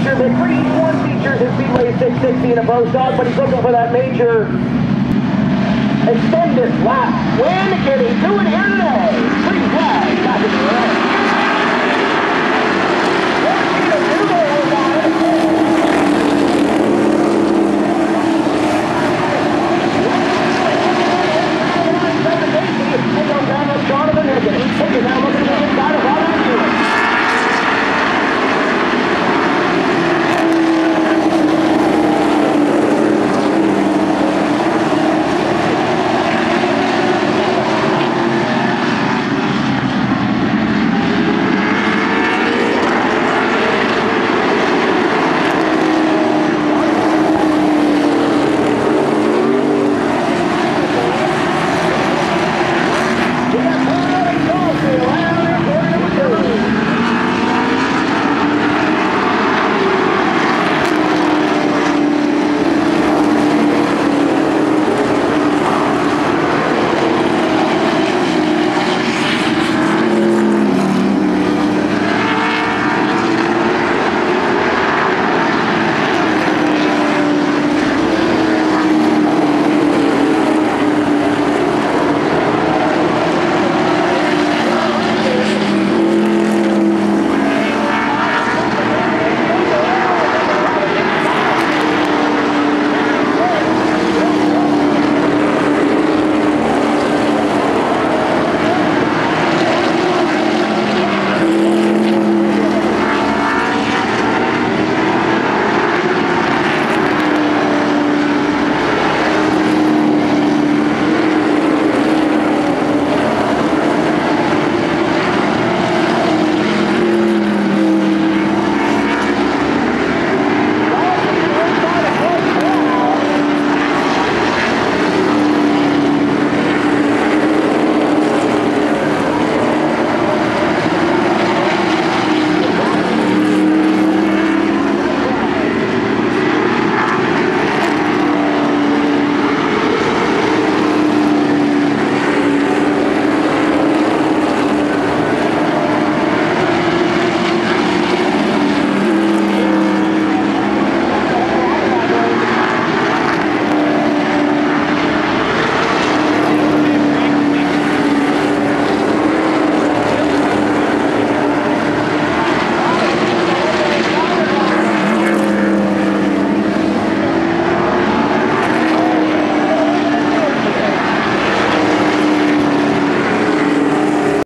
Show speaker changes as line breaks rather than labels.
feature. McCready one features his Speedway 660 in a post dog, but he's looking for that major extended lap win. Can he do it here today? Green flag, back in the red.